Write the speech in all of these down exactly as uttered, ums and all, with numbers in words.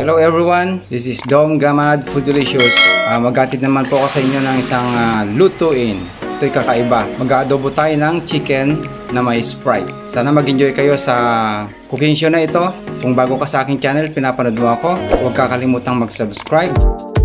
Hello everyone, this is Dom Gamad Food Delicious. Uh, Maghatid naman po ako sa inyo ng isang uh, lutuin. Ito'y kakaiba. Mag-adobo tayo ng chicken na may Sprite. Sana mag-enjoy kayo sa cooking show na ito. Kung bago ka sa aking channel, pinapanood mo ako, huwag kakalimutang mag-subscribe.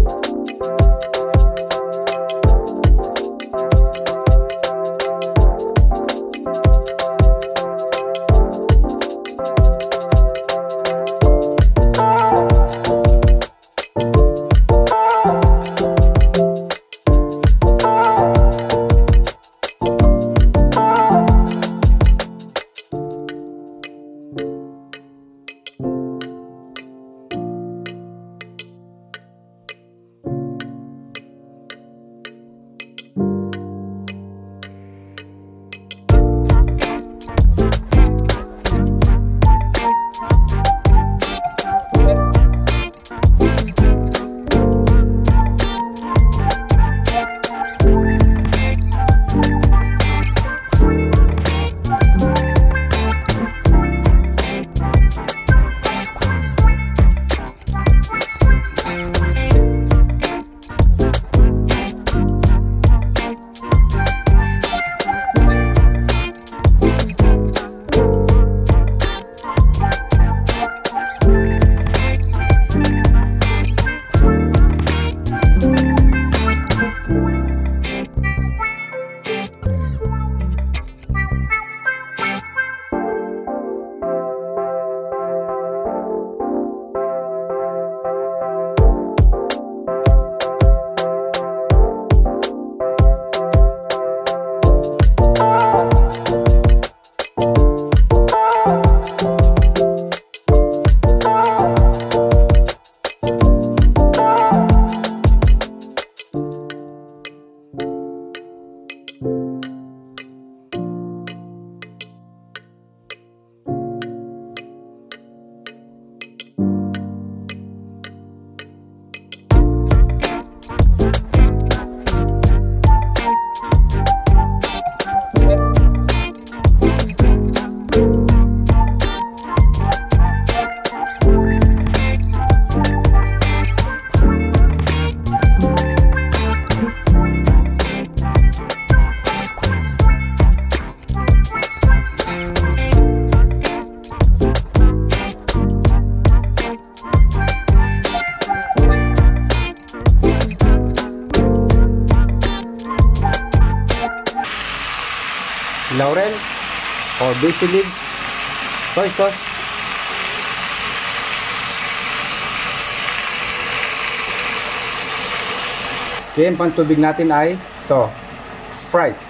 Laurel or basil leaves, soy sauce, then pantubig natin ay ito, Sprite.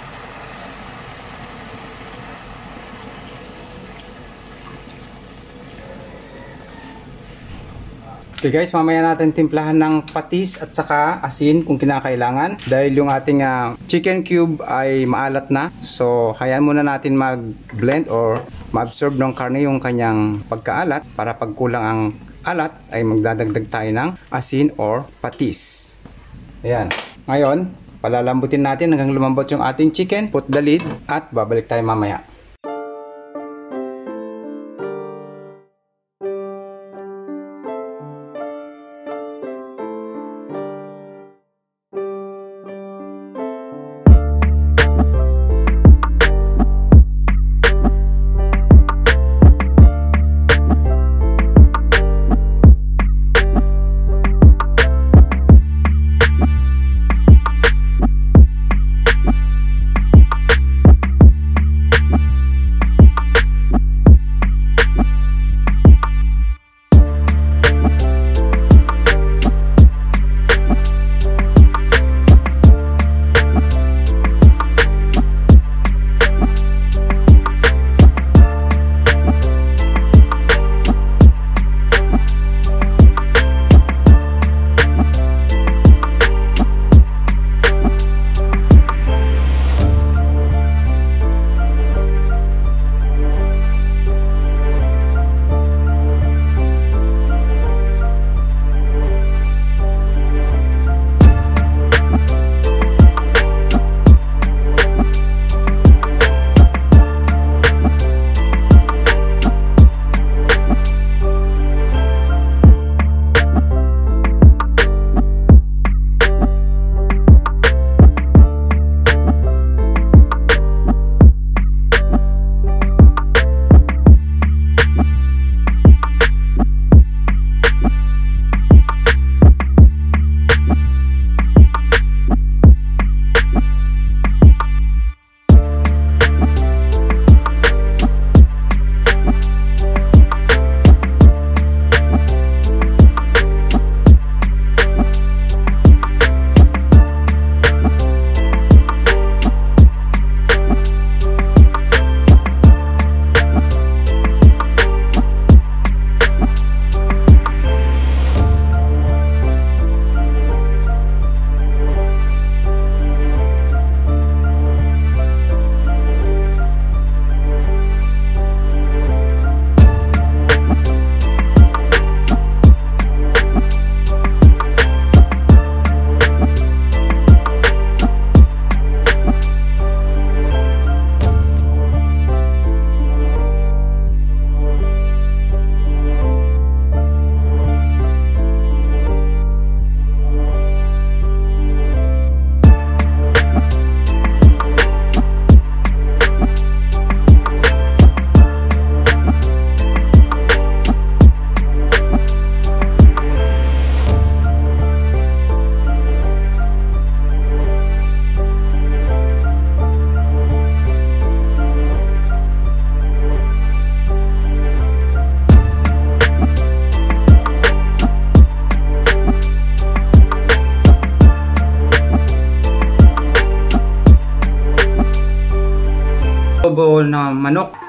Okay guys, mamaya natin timplahan ng patis at saka asin kung kinakailangan dahil yung ating uh, chicken cube ay maalat na. So hayaan muna natin mag-blend or ma-absorb ng karne yung kanyang pagkaalat para pag kulang ang alat ay magdadagdag tayo ng asin or patis. Ayan. Ngayon, palalambutin natin hanggang lumambot yung ating chicken. Put the lid at babalik tayo mamaya. na manok.